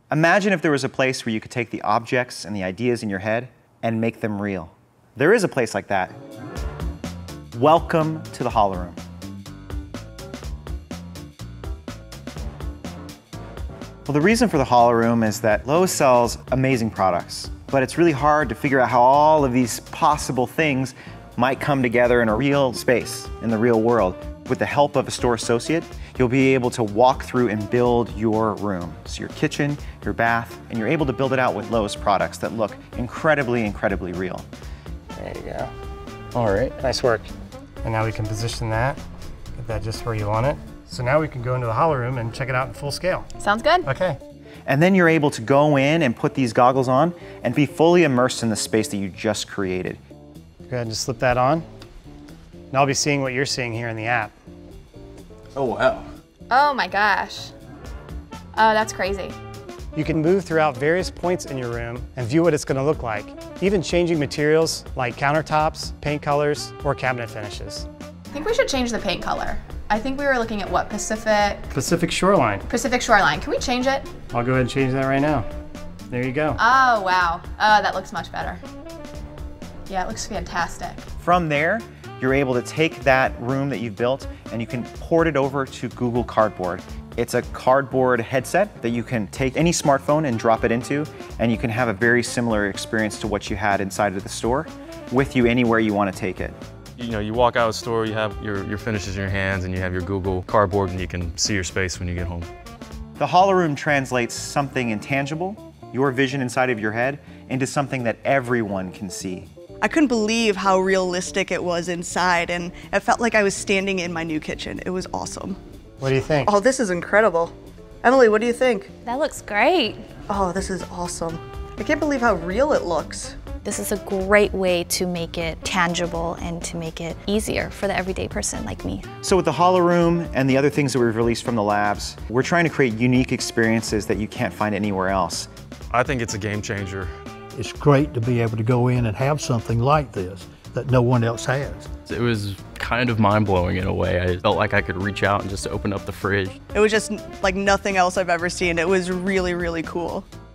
Imagine if there was a place where you could take the objects and the ideas in your head and make them real. There is a place like that. Welcome to the Holoroom. Well, the reason for the Holoroom is that Lowe sells amazing products, but it's really hard to figure out how all of these possible things might come together in a real space, in the real world. With the help of a store associate, you'll be able to walk through and build your room. So your kitchen, your bath, and you're able to build it out with Lowe's products that look incredibly, incredibly real. There you go. All right, nice work. And now we can position that, get that just where you want it. So now we can go into the Holoroom and check it out in full scale. Sounds good. Okay. And then you're able to go in and put these goggles on and be fully immersed in the space that you just created. Go ahead and just slip that on. And I'll be seeing what you're seeing here in the app. Oh, wow. Oh my gosh. Oh, that's crazy. You can move throughout various points in your room and view what it's going to look like, even changing materials like countertops, paint colors, or cabinet finishes. I think we should change the paint color. I think we were looking at what, Pacific Shoreline. Pacific Shoreline. Can we change it? I'll go ahead and change that right now. There you go. Oh, wow. Oh, that looks much better. Yeah, it looks fantastic. From there, you're able to take that room that you've built and you can port it over to Google Cardboard. It's a cardboard headset that you can take any smartphone and drop it into, and you can have a very similar experience to what you had inside of the store with you anywhere you want to take it. You know, you walk out of the store, you have your finishes in your hands, and you have your Google Cardboard, and you can see your space when you get home. The Holoroom translates something intangible, your vision inside of your head, into something that everyone can see. I couldn't believe how realistic it was inside, and it felt like I was standing in my new kitchen. It was awesome. What do you think? Oh, this is incredible. Emily, what do you think? That looks great. Oh, this is awesome. I can't believe how real it looks. This is a great way to make it tangible and to make it easier for the everyday person like me. So with the Holoroom and the other things that we've released from the labs, we're trying to create unique experiences that you can't find anywhere else. I think it's a game changer. It's great to be able to go in and have something like this that no one else has. It was kind of mind-blowing in a way. I felt like I could reach out and just open up the fridge. It was just like nothing else I've ever seen. It was really, really cool.